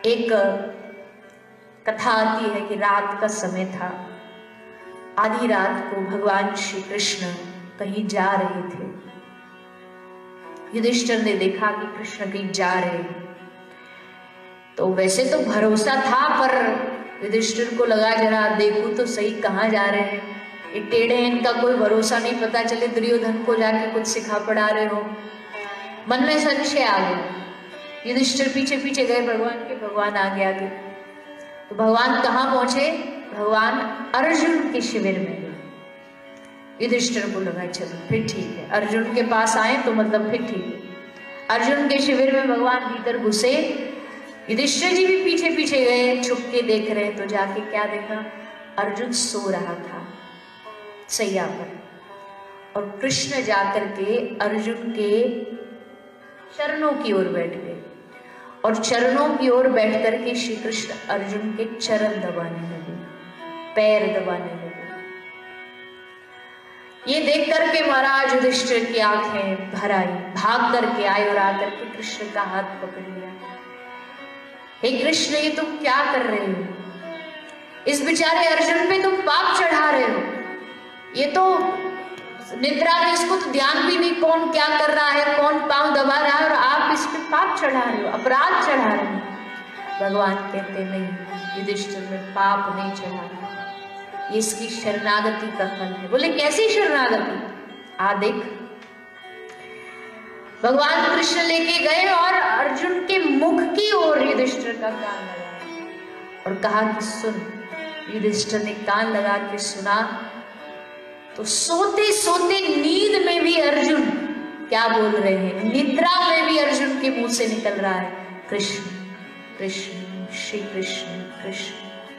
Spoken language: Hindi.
एक कथा आती है कि रात का समय था, आधी रात को भगवान श्री कृष्ण कहीं जा रहे थे। युधिष्ठिर ने देखा कि कृष्ण कहीं जा रहे हैं, तो वैसे तो भरोसा था, पर युधिष्ठिर को लगा जरा देखूं तो सही कहाँ जा रहे हैं, ये टेढ़े हैं, इनका कोई भरोसा नहीं, पता चले दुर्योधन को जाके कुछ सिखा पढ़ा रहे हो। मन में संशय आ गया। युधिष्ठिर पीछे पीछे गए भगवान के, भगवान आगे आगे। तो भगवान कहाँ पहुंचे? भगवान अर्जुन के शिविर में गए। युधिष्ठिर को लगा चलो फिर ठीक है, अर्जुन के पास आए तो मतलब फिर ठीक है। अर्जुन के शिविर में भगवान भीतर घुसे, युधिष्ठिर जी भी पीछे पीछे गए, छुप के देख रहे। तो जाके क्या देखा? अर्जुन सो रहा था सैया पर, और कृष्ण जाकर के अर्जुन के चरणों की ओर बैठ गए, और चरणों की ओर बैठ करके श्री कृष्ण अर्जुन के चरण दबाने लगे, पैर दबाने लगे। ये देख करके महाराज युधिष्ठिर की आंखें भर आई, भाग करके आए और आकर के कृष्ण का हाथ पकड़ लिया। हे कृष्ण, ये तुम क्या कर रहे हो? इस बेचारे अर्जुन पे तुम पाप चढ़ा रहे हो। ये तो निद्रा में, इसको तो ध्यान भी नहीं कौन क्या कर रहा है, कौन पांव दबा रहा है, और आप इस पे पाप चढ़ा रहे हो, अपराध चढ़ा रहे हो। भगवान कहते नहीं, युधिष्ठिर में पाप नहीं चढ़ा रहा, ये इसकी शरणागति का फल है। बोले कैसी शरणागति? आ देख। भगवान कृष्ण लेके गए और अर्जुन के मुख की ओर युधिष्ठिर का कान लगाया और कहा कि सुन। युधिष्ठिर ने कान लगा के सुना तो सोते सोते नींद में भी अर्जुन क्या बोल रहे हैं, निद्रा में भी अर्जुन के मुंह से निकल रहा है कृष्ण कृष्ण, श्री कृष्ण कृष्ण